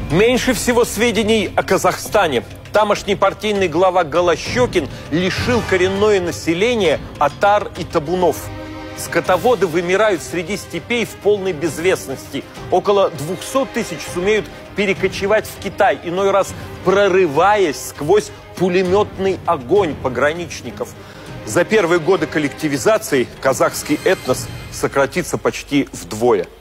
Меньше всего сведений о Казахстане. Тамошний партийный глава Голощекин лишил коренное население отар и табунов. Скотоводы вымирают среди степей в полной безвестности. Около 200 тысяч сумеют перекочевать в Китай, иной раз прорываясь сквозь пулеметный огонь пограничников. За первые годы коллективизации казахский этнос сократится почти вдвое.